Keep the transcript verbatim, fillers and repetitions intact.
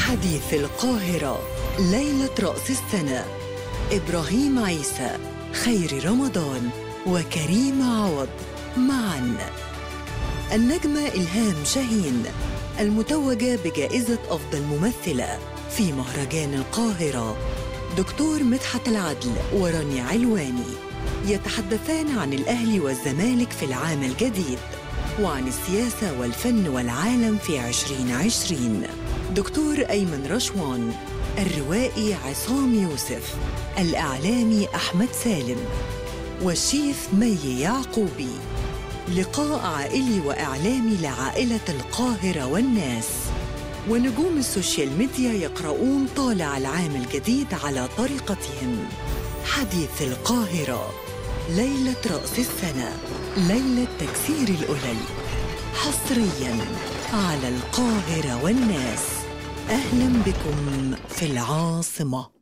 حديث القاهرة، ليلة رأس السنة، إبراهيم عيسى، خير رمضان، وكريم عوض معاً. النجمة إلهام شاهين المتوجة بجائزة أفضل ممثلة في مهرجان القاهرة، دكتور مدحت العدل ورانيا علواني يتحدثان عن الأهلي والزمالك في العام الجديد، وعن السياسة والفن والعالم في عشرين عشرين. دكتور أيمن رشوان، الروائي عصام يوسف، الإعلامي أحمد سالم، والشيف مي يعقوبي. لقاء عائلي وإعلامي لعائلة القاهرة والناس. ونجوم السوشيال ميديا يقرؤون طالع العام الجديد على طريقتهم. حديث القاهرة، ليلة رأس السنة، ليلة تكسير الألل، حصرياً على القاهرة والناس. أهلاً بكم في العاصمة.